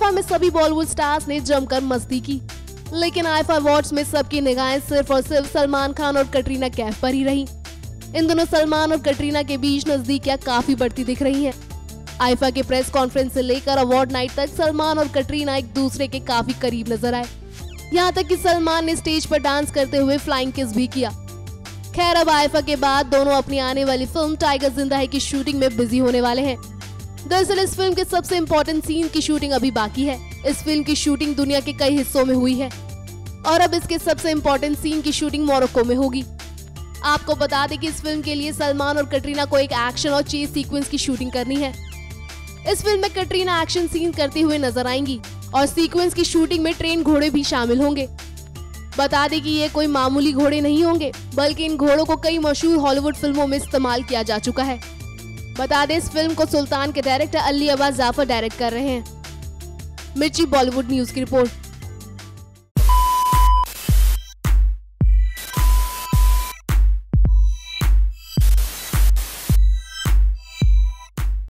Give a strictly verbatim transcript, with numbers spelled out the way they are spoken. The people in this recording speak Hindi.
आईफा में सभी बॉलीवुड स्टार्स ने जमकर मस्ती की, लेकिन आईफा अवार्ड्स में सबकी निगाहें सिर्फ और सिर्फ सलमान खान और कटरीना कैफ पर ही रही। इन दोनों सलमान और कटरीना के बीच नजदीकियां काफी बढ़ती दिख रही हैं। आईफा के प्रेस कॉन्फ्रेंस से लेकर अवार्ड नाइट तक सलमान और कटरीना एक दूसरे के काफी करीब नजर आए। यहाँ तक कि सलमान ने स्टेज पर डांस करते हुए फ्लाइंग किस भी किया। खैर, अब आईफा के बाद दोनों अपनी आने वाली फिल्म टाइगर जिंदा है की शूटिंग में बिजी होने वाले हैं। दरअसल इस फिल्म के सबसे इम्पोर्टेंट सीन की शूटिंग अभी बाकी है। इस फिल्म की शूटिंग दुनिया के कई हिस्सों में हुई है और अब इसके सबसे इम्पोर्टेंट सीन की शूटिंग मोरक्को में होगी। आपको बता दें कि इस फिल्म के लिए सलमान और कटरीना को एक एक्शन और चेस सीक्वेंस की शूटिंग करनी है। इस फिल्म में कटरीना एक्शन सीन करते हुए नजर आएंगी और सीक्वेंस की शूटिंग में ट्रेन घोड़े भी शामिल होंगे। बता दें कि ये कोई मामूली घोड़े नहीं होंगे, बल्कि इन घोड़ों को कई मशहूर हॉलीवुड फिल्मों में इस्तेमाल किया जा चुका है। बता दें, इस फिल्म को सुल्तान के डायरेक्टर अली अब्बास जाफर डायरेक्ट कर रहे हैं। मिर्ची बॉलीवुड न्यूज की रिपोर्ट।